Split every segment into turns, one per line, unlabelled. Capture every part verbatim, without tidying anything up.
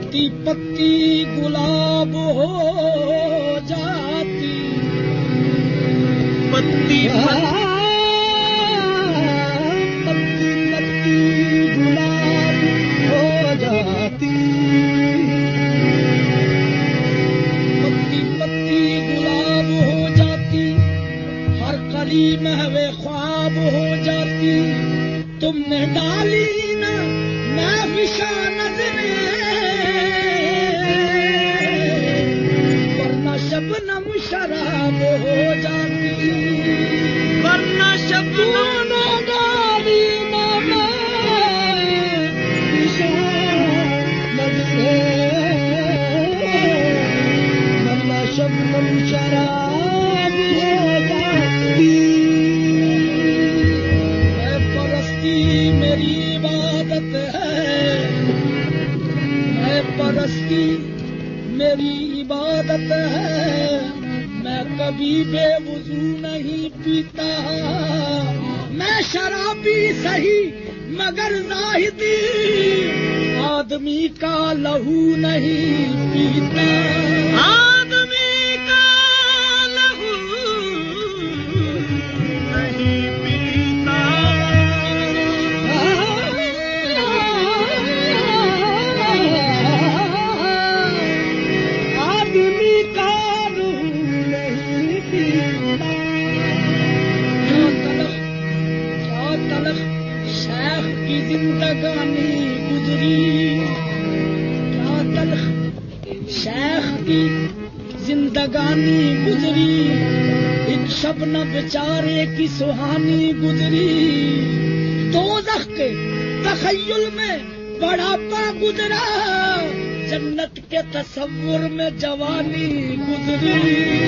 पत्ती पत्ती गुलाब हो जाती,
पत्ती पत्ती
पत्ती गुलाब हो जाती, पत्ती पत्ती गुलाब हो जाती, हर कली महवे ख्वाब हो जाती। तुमने डाली ना मैं विशा नजरे, वरना शबनम शराब हो जाती,
वरना शबनम
डाली ना मैं विशा नजरे, वरना शबनम शराब हो जाती। मेरी इबादत है, मैं परस्ती मेरी इबादत है, मैं कभी बेवुजू नहीं पीता, मैं शराबी सही मगर जाहिदी आदमी का लहू नहीं पीता,
आदमी का लहू नहीं पीता।
जिंदगानी गुजरी, क्या तलख शेख की जिंदगानी गुजरी, एक शबनम बेचारे की सुहानी गुजरी। दोज़ख के तखय्युल में बढ़ापा गुजरा, जन्नत के तसव्वुर में जवानी गुजरी,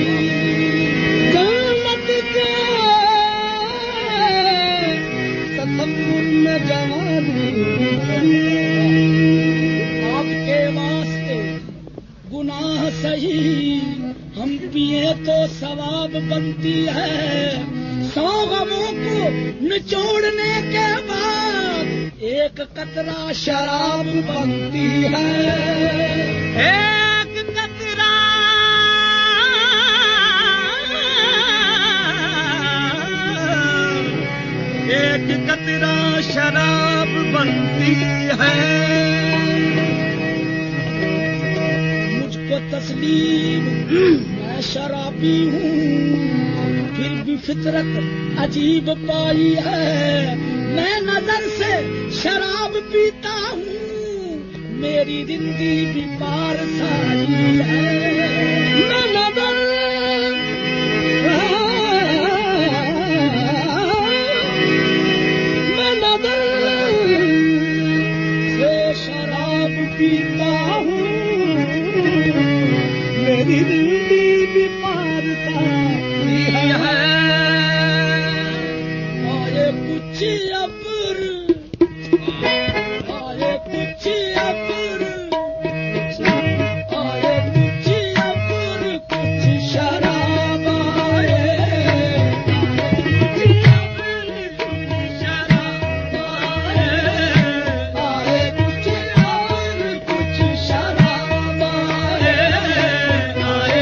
जन्नत के तसव्वुर में जवानी गुजरी। आपके वास्ते गुनाह सही हम पिए तो सवाब बनती है, सौ गमों को निचोड़ने के बाद एक कतरा शराब बनती है,
एक कतरा एक कतरा शराब बनती है।
मुझको तस्लीम मैं शराबी हूँ, फिर भी फितरत अजीब पाई है, मैं नजर से शराब पीता हूँ, मेरी जिंदगी भी पार सारी है, मैं नजर मैं नजर से शराब पीता हूँ, मेरी जिंदगी भी पार सारी है। आए कुछ अब्र आए कुछ अब्र आए कुछ अब्र कुछ शराब आए, कुछ अब्र कुछ शराब आए, आए कुछ अब्र कुछ शराब आए, आए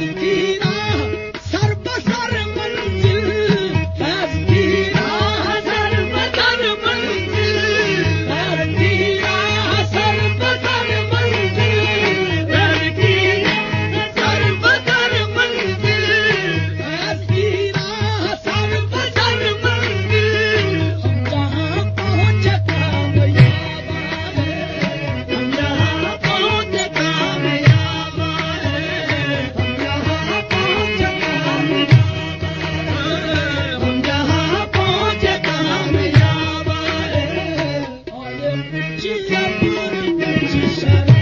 की राह सर्वसर मंजिल, फैज की राह सर्वसर मंजिल, फैज की राह सर्वसर मंजिल, फैज की सर्वसर मंजिल, फैज की राह सर्वसर मंजिल। हम जहाँ पहुँचे कामयाब है, हम जहाँ पहुँचे कामयाब है, हम जहाँ पहुँचे कामयाब है, हम जहाँ पहुँचे कामयाब है। और ये कुछ जबूर कुछ शराब